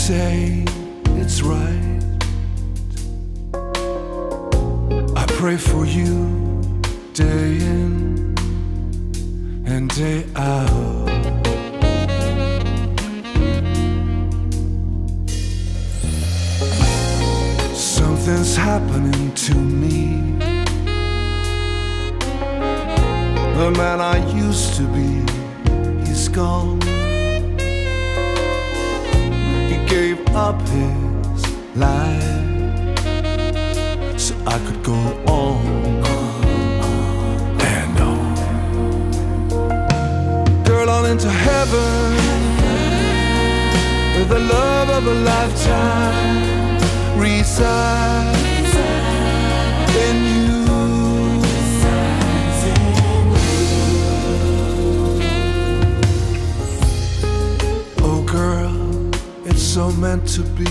say it's right. I pray for you day in and day out. Something's happening to me. The man I used to be, he's gone. He gave up his life so I could go on and on. Girl, on into heaven with the love of a lifetime resides in you. Oh girl, it's so meant to be.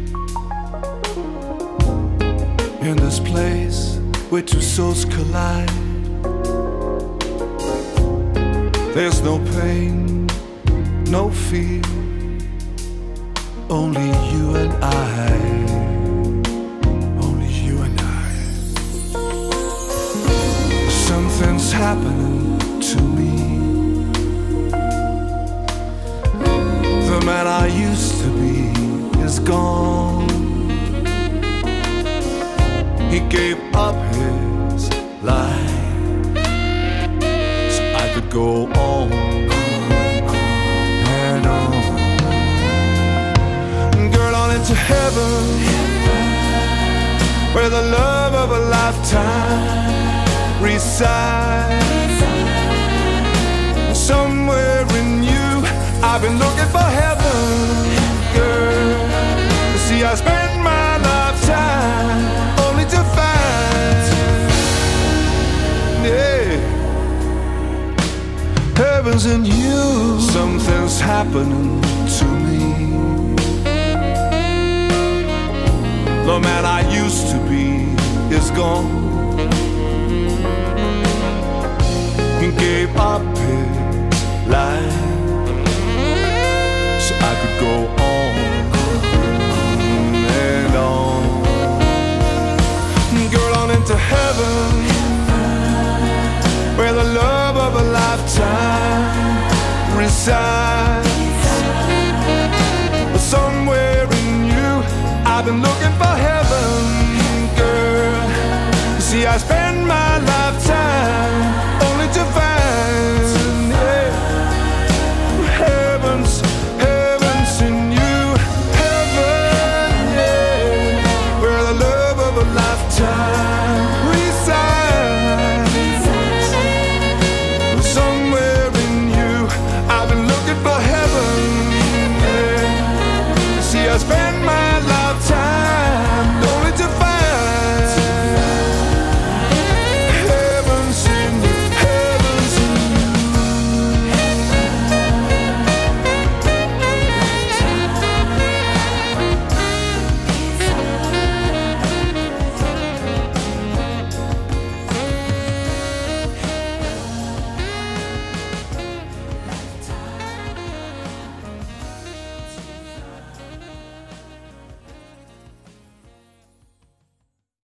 In this place where two souls collide, there's no pain, no fear, only you and I. Only you and I. Something's happening to me. The man I used to be is gone. He gave up his life so I could go on and on. Girl, on into heaven where the love of a lifetime resides. Somewhere in you I've been looking for heaven, girl. See, I spent my lifetime only to find, yeah, heaven's in you. Something's happening to me. The man I used to be is gone. He gave up his life so I could go on and on. Girl, on into heaven where the love of a lifetime resides. Somewhere in you I've been looking for heaven, girl. See, I spent